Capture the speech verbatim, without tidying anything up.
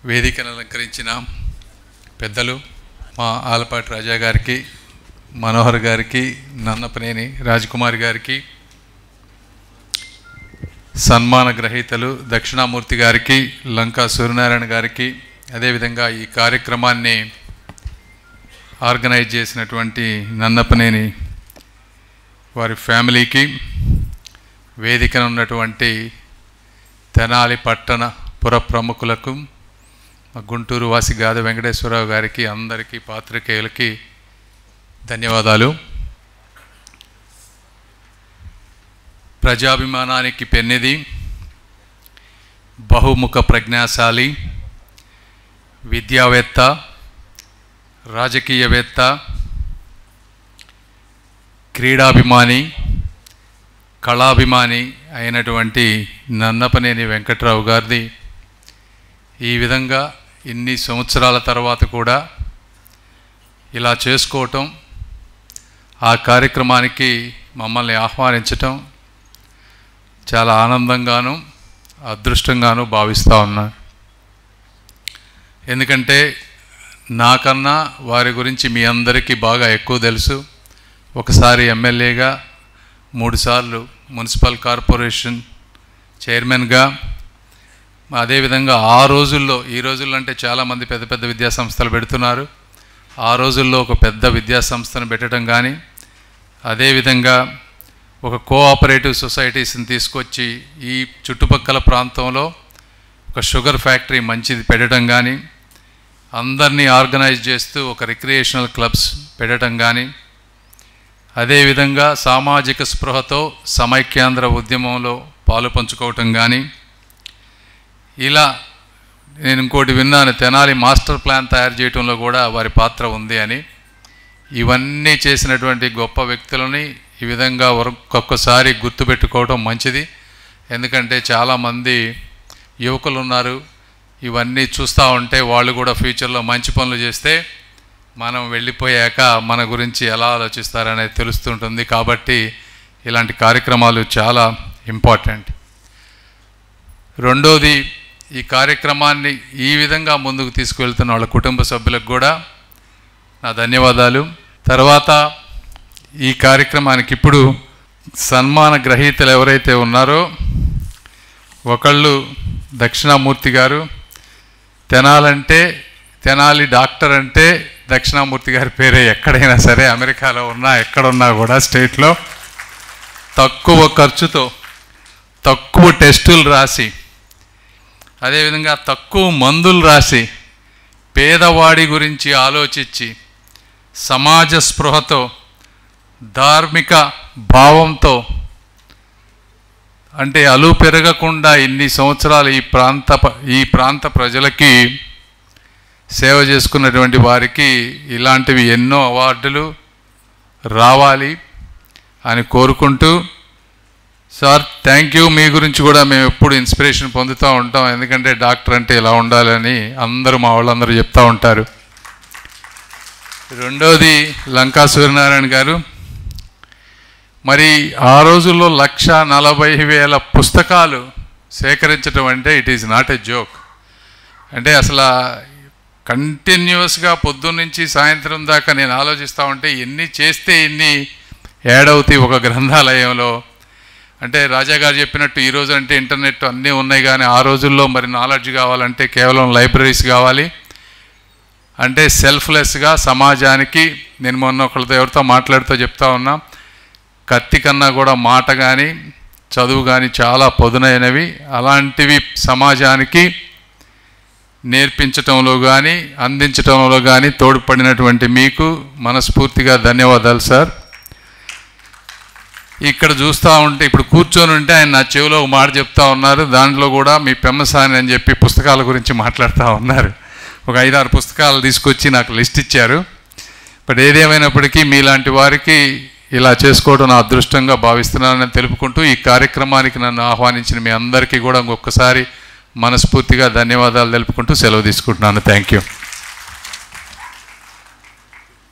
వేదికను అలంకరించిన పెద్దలు మా ఆలపాటి రాజా గారికి, మనోహర్ గారికి, నన్నపనేని రాజకుమారి గారికి, సన్మాన గ్రహీతలు దక్షిణామూర్తి గారికి, లంకా సూర్యనారాయణ గారికి, అదేవిధంగా ఈ కార్యక్రమాన్ని ఆర్గనైజ్ చేసినటువంటి నన్నపనేని వారి ఫ్యామిలీకి, వేదికన ఉన్నటువంటి తెనాలి పట్టణ పుర ప్రముఖులకు, గుంటూరు వాసి గాద వెంకటేశ్వరరావు గారికి, అందరికీ పాత్రికేయులకి ధన్యవాదాలు. ప్రజాభిమానానికి పెన్నిది, బహుముఖ ప్రజ్ఞాశాలి, విద్యావేత్త, రాజకీయవేత్త, క్రీడాభిమాని, కళాభిమాని అయినటువంటి నన్నపనేని వెంకట్రావు గారిది ఈ విధంగా ఇన్ని సంవత్సరాల తర్వాత కూడా ఇలా చేసుకోవటం, ఆ కార్యక్రమానికి మమ్మల్ని ఆహ్వానించటం చాలా ఆనందంగాను అదృష్టంగాను భావిస్తూ ఉన్నాను. ఎందుకంటే నాకన్నా వారి గురించి మీ అందరికీ బాగా ఎక్కువ తెలుసు. ఒకసారి ఎమ్మెల్యేగా, మూడుసార్లు మున్సిపల్ కార్పొరేషన్ చైర్మన్గా, అదేవిధంగా ఆ రోజుల్లో, ఈ రోజుల్లో అంటే చాలామంది పెద్ద పెద్ద విద్యాసంస్థలు పెడుతున్నారు, ఆ రోజుల్లో ఒక పెద్ద విద్యాసంస్థను పెట్టడం కానీ, అదేవిధంగా ఒక కోఆపరేటివ్ సొసైటీస్ని తీసుకొచ్చి ఈ చుట్టుపక్కల ప్రాంతంలో ఒక షుగర్ ఫ్యాక్టరీ మంచిది పెట్టడం కానీ, అందరినీ ఆర్గనైజ్ చేస్తూ ఒక రిక్రియేషనల్ క్లబ్స్ పెట్టడం కానీ, అదేవిధంగా సామాజిక స్పృహతో సమైక్యాంధ్ర ఉద్యమంలో పాలు పంచుకోవటం కానీ, ఇలా నేను ఇంకోటి విన్నాను, తెనాలి మాస్టర్ ప్లాన్ తయారు చేయడంలో కూడా వారి పాత్ర ఉంది అని. ఇవన్నీ చేసినటువంటి గొప్ప వ్యక్తులని ఈ విధంగా ఒక్కొక్కసారి గుర్తుపెట్టుకోవడం మంచిది. ఎందుకంటే చాలామంది యువకులు ఉన్నారు, ఇవన్నీ చూస్తూ ఉంటే వాళ్ళు కూడా ఫ్యూచర్లో మంచి పనులు చేస్తే మనం వెళ్ళిపోయాక మన గురించి ఎలా ఆలోచిస్తారనేది తెలుస్తుంటుంది. కాబట్టి ఇలాంటి కార్యక్రమాలు చాలా ఇంపార్టెంట్. రెండోది, ఈ కార్యక్రమాన్ని ఈ విధంగా ముందుకు తీసుకువెళ్తున్న వాళ్ళ కుటుంబ సభ్యులకు కూడా నా ధన్యవాదాలు. తర్వాత ఈ కార్యక్రమానికి ఇప్పుడు సన్మాన గ్రహీతలు ఎవరైతే ఉన్నారో, ఒకళ్ళు దక్షిణామూర్తి గారు. తెనాలంటే, తెనాలి డాక్టర్ అంటే దక్షిణామూర్తి గారి పేరే. ఎక్కడైనా సరే, అమెరికాలో ఉన్నా ఎక్కడున్నా కూడా స్టేట్లో తక్కువ ఖర్చుతో తక్కువ టెస్టులు రాసి, అదేవిధంగా తక్కువ మందులు రాసి, పేదవాడి గురించి ఆలోచించి, సమాజ స్పృహతో, ధార్మిక భావంతో, అంటే అలు పెరగకుండా ఇన్ని సంవత్సరాలు ఈ ప్రాంత ఈ ప్రాంత ప్రజలకి సేవ చేసుకున్నటువంటి వారికి ఇలాంటివి ఎన్నో అవార్డులు రావాలి అని కోరుకుంటూ, సార్ థ్యాంక్ యూ. మీ గురించి కూడా మేము ఎప్పుడు ఇన్స్పిరేషన్ పొందుతూ ఉంటాం. ఎందుకంటే డాక్టర్ అంటే ఇలా ఉండాలని అందరూ మా వాళ్ళందరూ చెప్తూ ఉంటారు. రెండోది, లంకా సూర్యనారాయణ గారు. మరి ఆ రోజుల్లో లక్ష నలభై వేల పుస్తకాలు సేకరించడం అంటే it is not a joke. అంటే అసలు కంటిన్యూస్గా పొద్దున్నుంచి సాయంత్రం దాకా నేను ఆలోచిస్తూ ఉంటే ఎన్ని చేస్తే ఎన్ని యాడ్ అవుతాయి ఒక గ్రంథాలయంలో. అంటే రాజా గారు చెప్పినట్టు ఈరోజు అంటే ఇంటర్నెట్ అన్నీ ఉన్నాయి, కానీ ఆ రోజుల్లో మరి నాలెడ్జ్ కావాలంటే కేవలం లైబ్రరీస్ కావాలి. అంటే సెల్ఫ్లెస్గా సమాజానికి, నేను మొన్న ఒకళ్ళతో ఎవరితో మాట్లాడుతూ చెప్తా ఉన్నా, కత్తి కన్నా కూడా మాట కానీ చదువు కానీ చాలా పదునైనవి. అలాంటివి సమాజానికి నేర్పించటంలో కానీ అందించటంలో కానీ తోడ్పడినటువంటి మీకు మనస్ఫూర్తిగా ధన్యవాదాలు సార్. ఇక్కడ చూస్తూ ఉంటే, ఇప్పుడు కూర్చొని ఉంటే ఆయన నా చెవిలో ఒక మాట చెప్తా ఉన్నారు. దాంట్లో కూడా మీ పెమ్మసాని అని చెప్పి పుస్తకాల గురించి మాట్లాడుతూ ఉన్నారు. ఒక ఐదారు పుస్తకాలు తీసుకొచ్చి నాకు లిస్ట్ ఇచ్చారు. బట్ ఏదేమైనప్పటికీ మీలాంటి వారికి ఇలా చేసుకోవడం నా అదృష్టంగా భావిస్తున్నానని తెలుపుకుంటూ, ఈ కార్యక్రమానికి నన్ను ఆహ్వానించిన మీ అందరికీ కూడా ఇంకొకసారి మనస్ఫూర్తిగా ధన్యవాదాలు తెలుపుకుంటూ సెలవు తీసుకుంటున్నాను. Thank you.